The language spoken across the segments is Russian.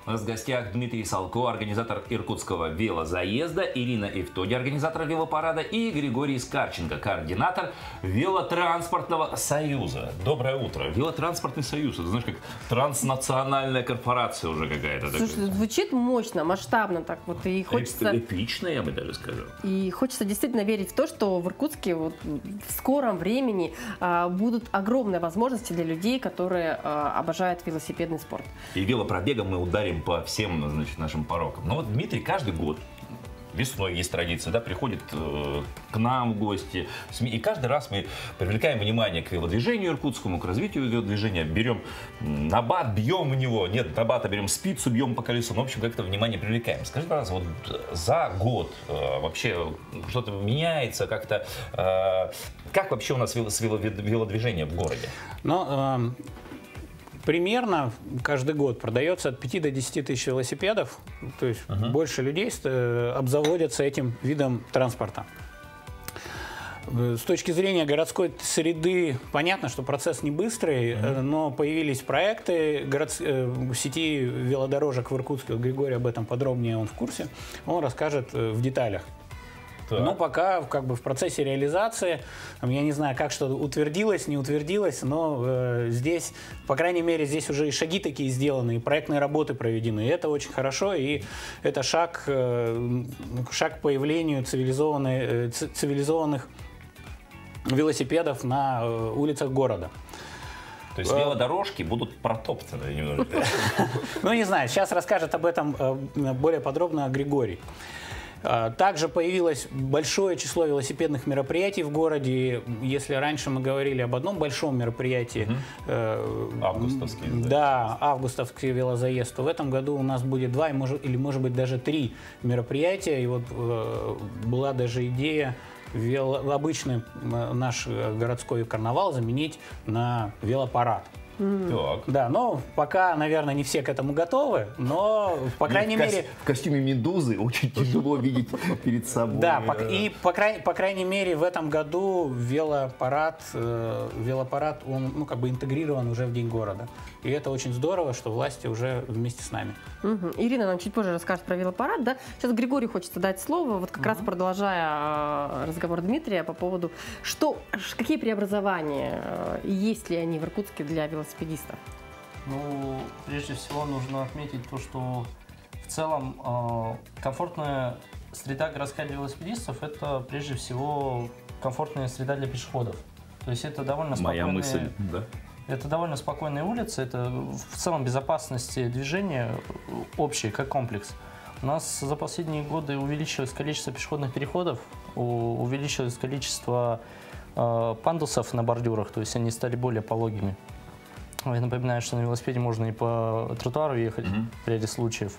У нас в гостях Дмитрий Салко, организатор иркутского велозаезда, Ирина Евтоди, организатор велопарада, и Григорий Скарченко, координатор Велотранспортного союза. Доброе утро. Велотранспортный союз, это, знаешь, как транснациональная корпорация уже какая-то. Слушай, звучит мощно, масштабно так вот, и хочется... Эпично, я бы даже сказал. И хочется действительно верить в то, что в Иркутске вот в скором времени будут огромные возможности для людей, которые обожают велосипедный спорт. И велопробегом мы ударим по всем, значит, нашим порокам. Но вот Дмитрий каждый год, весной есть традиция, да, приходит к нам в гости. И каждый раз мы привлекаем внимание к велодвижению иркутскому, к развитию велодвижения. Берем набат, бьем в него. Нет, набата берем спицу, бьем по колесу. Ну, в общем, как-то внимание привлекаем. Скажи, пожалуйста, вот за год вообще что-то меняется как-то? Как вообще у нас велодвижение в городе? Ну, примерно каждый год продается от 5 до 10 тысяч велосипедов, то есть больше людей обзаводятся этим видом транспорта. С точки зрения городской среды, понятно, что процесс не быстрый, но появились проекты сети велодорожек в Иркутске. Григорий об этом подробнее, он в курсе, он расскажет в деталях. Так. Но пока как бы в процессе реализации, я не знаю, как что утвердилось, не утвердилось, но здесь, по крайней мере, здесь уже и шаги такие сделаны, и проектные работы проведены. И это очень хорошо, и это шаг к появлению цивилизованных велосипедов на улицах города. То есть велодорожки будут протоптаны немножко? Ну, не знаю, сейчас расскажет об этом более подробно Григорий. Также появилось большое число велосипедных мероприятий в городе. Если раньше мы говорили об одном большом мероприятии, августовский, да, августовский велозаезд, то в этом году у нас будет 2 или, может быть, даже 3 мероприятия. И вот была даже идея обычный наш городской карнавал заменить на велопарад. Так. Да, но пока, наверное, не все к этому готовы, но, по крайней мере... В костюме медузы очень тяжело видеть перед собой. Да, и по крайней мере в этом году велопарад, он, ну, как бы интегрирован уже в День города. И это очень здорово, что власти уже вместе с нами. Ирина нам чуть позже расскажет про велопарад, да? Сейчас Григорию хочется дать слово, вот как раз продолжая разговор Дмитрия по поводу, какие преобразования, есть ли они в Иркутске для велосипедистов? Ну, прежде всего нужно отметить то, что в целом комфортная среда городская для велосипедистов – это прежде всего комфортная среда для пешеходов. То есть это довольно спокойные... Моя мысль, да. Это довольно спокойные улицы, это в целом безопасности движения общий, как комплекс. У нас за последние годы увеличилось количество пешеходных переходов, увеличилось количество пандусов на бордюрах, то есть они стали более пологими. Я напоминаю, что на велосипеде можно и по тротуару ехать в ряде случаев.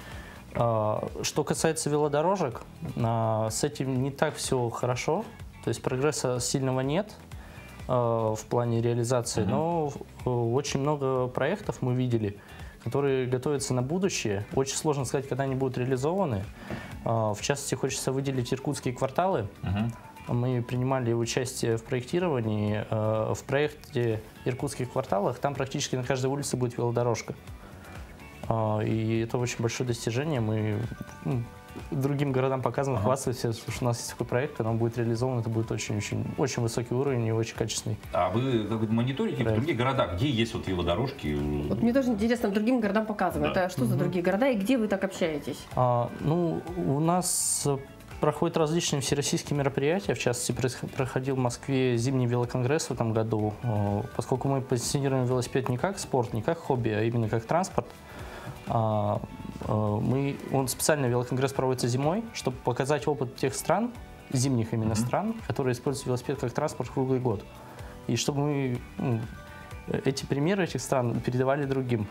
Что касается велодорожек, с этим не так все хорошо, то есть прогресса сильного нет в плане реализации, но очень много проектов мы видели, которые готовятся на будущее. Очень сложно сказать, когда они будут реализованы. В частности, хочется выделить иркутские кварталы. Мы принимали участие в проектировании. В проекте «Иркутских кварталах» там практически на каждой улице будет велодорожка. И это очень большое достижение. Мы другим городам показываем, хвастаемся, что у нас есть такой проект, когда он будет реализован, это будет очень высокий уровень и очень качественный. А вы мониторите в других городах, где есть вот велодорожки? Вот мне тоже интересно, другим городам показывают. Да. Это что за другие города и где вы так общаетесь? Ну, у нас проходят различные всероссийские мероприятия. В частности, проходил в Москве зимний велоконгресс в этом году. Поскольку мы позиционируем велосипед не как спорт, не как хобби, а именно как транспорт, специально велоконгресс проводится зимой, чтобы показать опыт тех стран, зимних именно стран, которые используют велосипед как транспорт круглый год. И чтобы мы эти примеры этих стран передавали другим.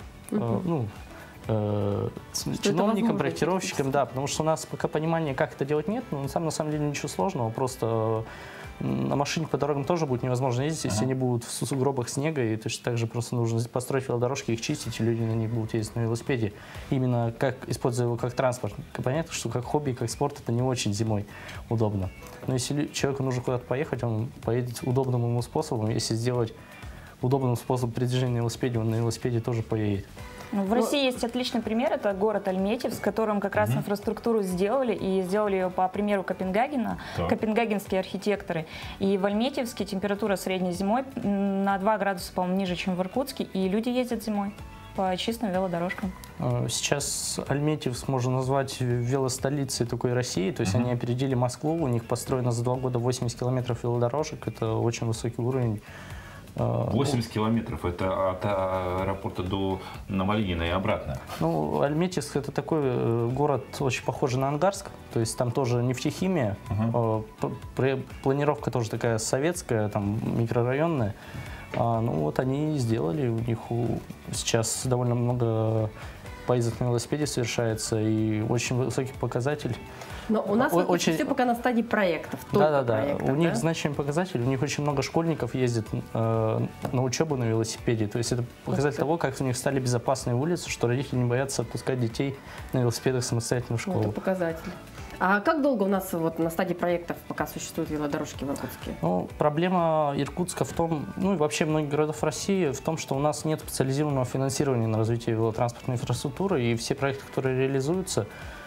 Чиновникам, проектировщикам, да, потому что у нас пока понимания, как это делать, нет, но на самом деле ничего сложного, просто на машине по дорогам тоже будет невозможно ездить, если они будут в сугробах снега, и точно так же просто нужно построить велодорожки, их чистить, и люди на них будут ездить на велосипеде. Именно как используя его как транспорт. Понятно, что как хобби, как спорт это не очень зимой удобно. Но если человеку нужно куда-то поехать, он поедет удобным ему способом, если сделать удобным способ передвижения на велосипеде, он на велосипеде тоже поедет. В России есть отличный пример, это город Альметьевск, в котором как раз инфраструктуру сделали, и сделали ее по примеру Копенгагена, копенгагенские архитекторы. И в Альметьевске температура средней зимой на 2 градуса, по-моему, ниже, чем в Иркутске, и люди ездят зимой по чистым велодорожкам. Сейчас Альметьевск можно назвать велостолицей такой России, то есть они опередили Москву, у них построено за 2 года 80 километров велодорожек, это очень высокий уровень. 80 километров, это от аэропорта до Новолинина и обратно. Ну, Альметьевск это такой город, очень похожий на Ангарск, то есть там тоже нефтехимия, планировка тоже такая советская, там микрорайонная. Ну вот они сделали, у них сейчас довольно много поездок на велосипеде совершается и очень высокий показатель. Но у нас очень... все пока на стадии проектов. Да. У них значимый показатель, у них очень много школьников ездит на учебу на велосипеде. То есть это показатель того, как у них стали безопасные улицы, что родители не боятся отпускать детей на велосипедах самостоятельно в школу. Это показатель. А как долго у нас вот на стадии проектов пока существуют велодорожки в Иркутске? Ну, проблема Иркутска в том, ну и вообще многих городов России, в том, что у нас нет специализированного финансирования на развитие велотранспортной инфраструктуры, и все проекты, которые реализуются,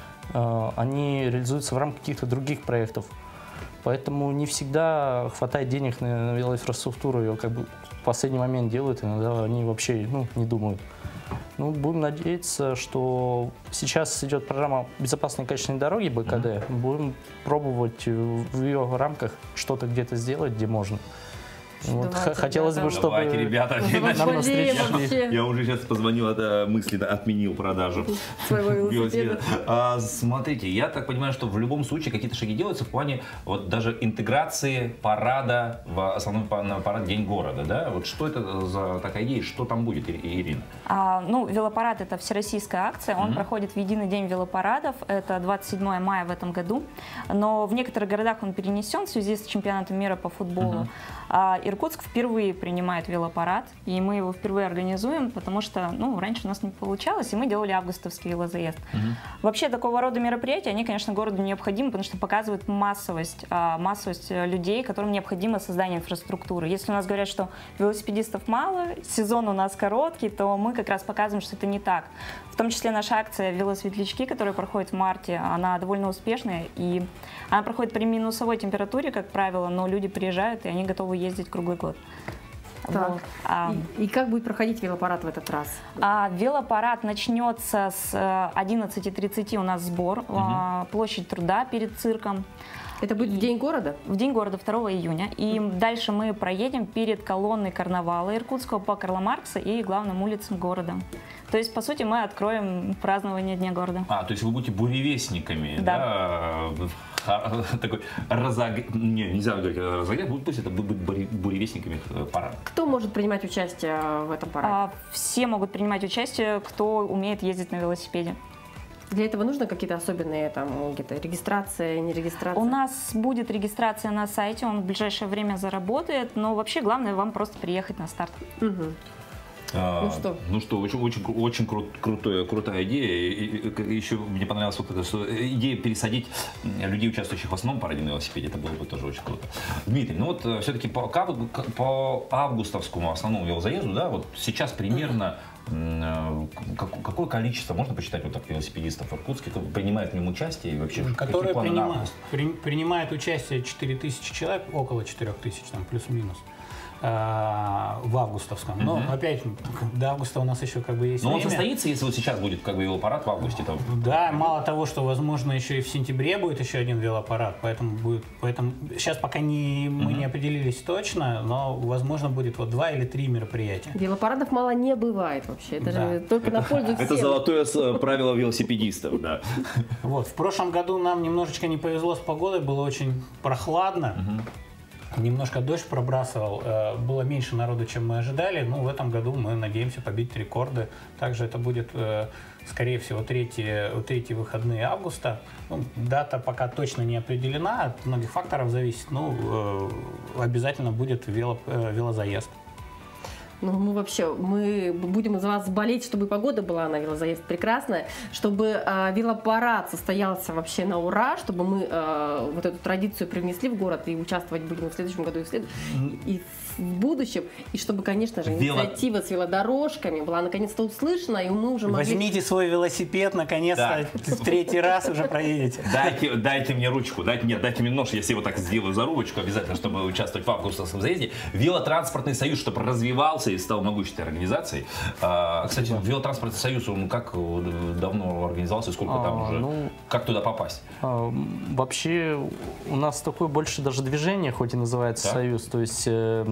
они реализуются в рамках каких-то других проектов. Поэтому не всегда хватает денег на велоинфраструктуру, ее как бы в последний момент делают, иногда они вообще не думают. Ну, будем надеяться, что сейчас идет программа «Безопасные и качественные дороги» БКД. Будем пробовать в ее рамках что-то где-то сделать, где можно. Вот. Хотелось бы, чтобы давайте, ребята, нам навстречу. Я уже сейчас позвонил, мысленно отменил продажу своего велосипеда. Смотрите, я так понимаю, что в любом случае какие-то шаги делаются в плане вот даже интеграции парада в основной парад День города, да? Вот что это за такая идея, что там будет, Ирина? Ну, велопарад — это всероссийская акция, он проходит в единый день велопарадов, это 27 мая в этом году, но в некоторых городах он перенесен в связи с чемпионатом мира по футболу. Иркутск впервые принимает велопарад, и мы его впервые организуем, потому что, ну, раньше у нас не получалось, и мы делали августовский велозаезд. Вообще, такого рода мероприятия, они, конечно, городу необходимы, потому что показывают массовость людей, которым необходимо создание инфраструктуры. Если у нас говорят, что велосипедистов мало, сезон у нас короткий, то мы как раз показываем, что это не так. В том числе наша акция «Велосветлячки», которая проходит в марте, она довольно успешная, и она проходит при минусовой температуре, как правило, но люди приезжают, и они готовы ездить круглый год. Вот. И как будет проходить велопарад в этот раз? Велопарад начнется с 11:30, у нас сбор, площадь Труда перед цирком. Это будет в День города? В День города 2 июня. И дальше мы проедем перед колонной карнавала Иркутского по Карла Маркса и главным улицам города. То есть, по сути, мы откроем празднование Дня города. То есть вы будете буревестниками, да? Такой нельзя говорить разогрев, пусть это будет буревестниками парада. Кто может принимать участие в этом параде? Все могут принимать участие, кто умеет ездить на велосипеде. Для этого нужно какие-то особенные там где-то регистрация, не регистрация? У нас будет регистрация на сайте, он в ближайшее время заработает, но вообще главное вам просто приехать на старт. Ну что, очень крутая идея. Еще мне понравилась вот эта идея пересадить людей, участвующих в основном параде на велосипеде. Это было бы тоже очень круто. Дмитрий, ну вот все-таки по августовскому основному велозаезду, да, вот сейчас примерно какое количество, можно посчитать вот так, велосипедистов в Иркутске, кто принимает в нем участие и вообще которые принимают участие 4000 человек, около 4000, там плюс-минус. В августовском. Но опять до августа у нас еще как бы есть время. Но он состоится, если вот сейчас будет как бы велопарад в августе? То... Да, мало того, что возможно еще и в сентябре будет еще один велопарад, поэтому сейчас пока мы не определились точно, но возможно будет вот 2 или 3 мероприятия. Велопарадов мало не бывает вообще, это же только на пользу всем. Это золотое правило велосипедистов, да. Вот, в прошлом году нам немножечко не повезло с погодой, было очень прохладно. Немножко дождь пробрасывал, было меньше народу, чем мы ожидали, но в этом году мы надеемся побить рекорды. Также это будет, скорее всего, третьи выходные августа. Ну, дата пока точно не определена, от многих факторов зависит, но обязательно будет велозаезд. Ну, мы будем за вас болеть, чтобы погода была на велозаезд прекрасная, чтобы велопарад состоялся вообще на ура, чтобы мы вот эту традицию привнесли в город и участвовать будем в следующем году и в будущем, и чтобы, конечно же, инициатива с велодорожками была наконец-то услышана, и мы уже могли... Возьмите свой велосипед, наконец-то, в третий раз уже проедете. Дайте мне ручку, дайте мне нож, я себе вот так сделаю за ручку обязательно, чтобы участвовать в августовском заезде. Велотранспортный союз, чтобы развивался и стал могущественной организацией. Кстати, Велотранспортный союз, он как давно организовался, и сколько там уже? Как туда попасть? Вообще у нас такое больше даже движение, хоть и называется союз. То есть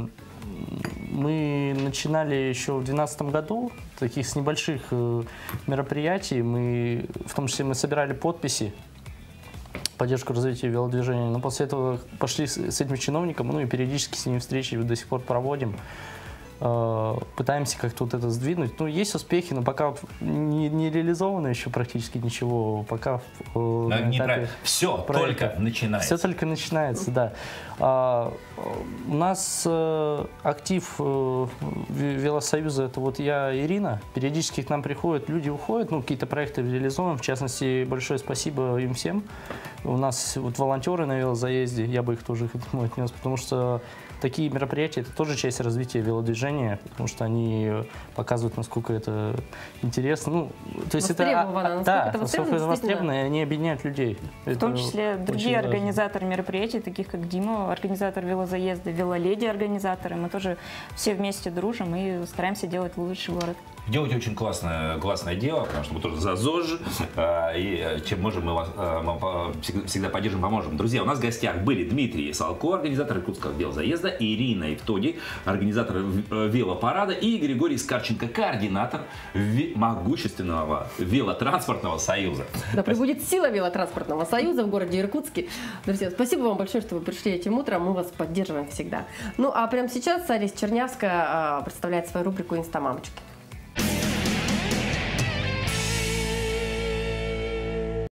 мы начинали еще в 2012 году, таких с небольших мероприятий. Мы, в том числе мы собирали подписи, поддержку развития велодвижения. Но после этого пошли с этим чиновником, ну и периодически с ними встречи до сих пор проводим. Пытаемся как-то вот это сдвинуть. Ну, есть успехи, но пока не реализовано еще практически ничего. Пока все только начинается. Все только начинается, да. У нас актив велосоюза, это вот я, Ирина. Периодически к нам приходят, люди уходят, ну, какие-то проекты реализованы. В частности, большое спасибо им всем. У нас вот волонтеры на велозаезде, я бы их тоже к этому отнес, потому что такие мероприятия – это тоже часть развития велодвижения, потому что они показывают, насколько это интересно. Ну, то есть это востребовано, и они объединяют людей. В том числе другие организаторы мероприятий, таких как Дима, организатор велозаезда, велоледи организаторы. Мы тоже все вместе дружим и стараемся делать лучший город. Делаете очень классное дело, потому что мы тоже за ЗОЖ, и чем можем, мы вас всегда поддержим, поможем. Друзья, у нас в гостях были Дмитрий Салко, организатор Иркутского велозаезда, Ирина Евтодий, организатор велопарада, и Григорий Скарченко, координатор могущественного велотранспортного союза. Да пребудет сила велотранспортного союза в городе Иркутске. Друзья, спасибо вам большое, что вы пришли этим утром, мы вас поддерживаем всегда. Ну а прямо сейчас Алиса Чернявская представляет свою рубрику «Инстамамочки».